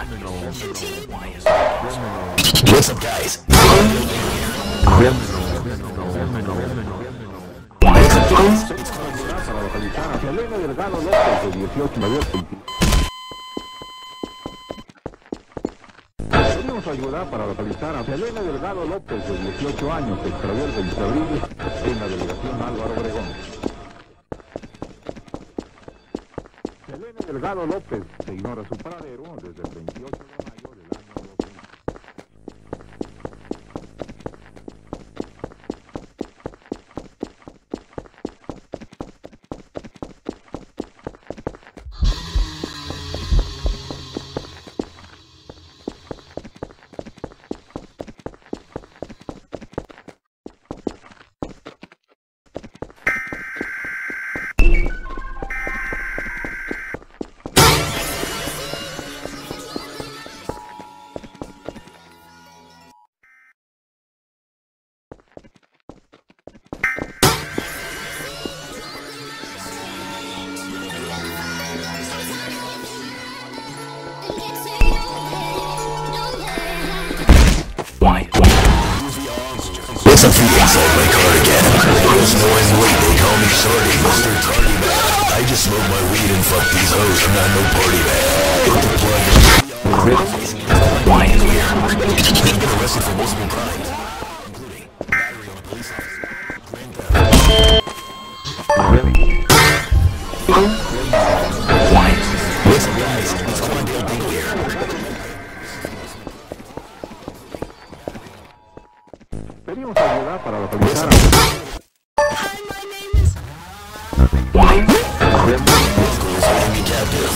What's up, guys? Pedimos ayuda para localizar a Selene Delgado López, de 18 años, que extravió el 20 de abril en la delegación Álvaro Obregón. Selene Delgado López se ignora su paradero desde el 28 de mayo del año 2000. What's up, you insult my cardigan? Those knowing weight, they call me Shorty, Mr. Tardy Man. I just smoke my weed and fuck these hoes, I'm not no party man. Put the plug in. Why is here? He's been arrested for multiple crimes, including battery on a police officer, grand theft. Really? Why is this? What's up, guys? It's Quandale Dingle here. Pedimos ayuda para localizar a... Hi, my name is... Why? Schools holding me captive.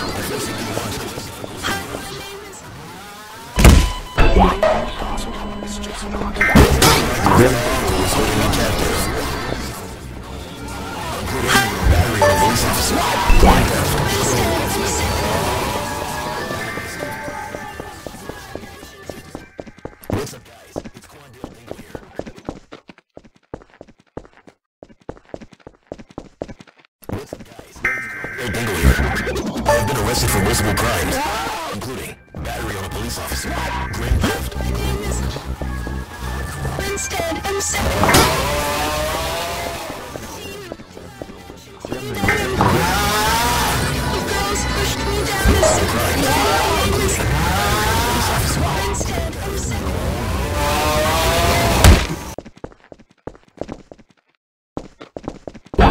Why? It's just not. Schools holding me captive. Battery on a police officer. Why? What's up, guys? It's Quandale Dingle here. What's up, guys? Quandale Dingle here. I have been arrested for multiple crimes, including battery on a police officer, grand theft. Instead, I'm sorry. You girls pushed me down the secret. Instead, I'm sorry. Why?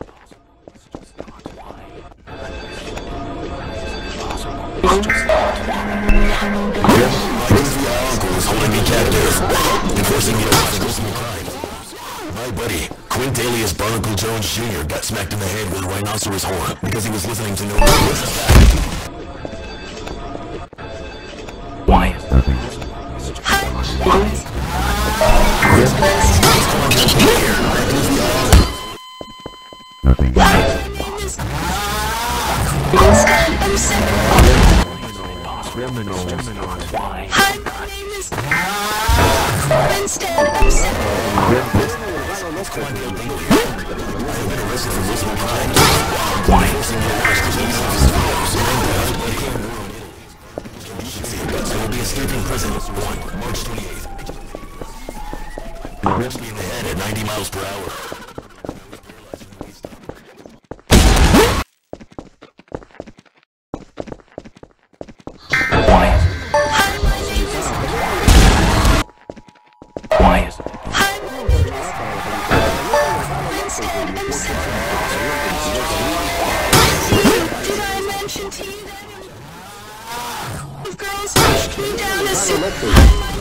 Uncles holding me captive, enforcing me for multiple crimes. My buddy, Quint alias Barnacle Jones Jr. got smacked in the head with a rhinoceros horn because he was listening to no one. Why? Instead, I'm sorry. Criminal. Why? Hi, my name is... Instead, I'm sorry. I've been arrested for multiple crimes. Why? I will be escaping prison on March 28th. Arrest me in the head at 90 miles per hour. Why is it? Did I mention to you that if girls pushed me down a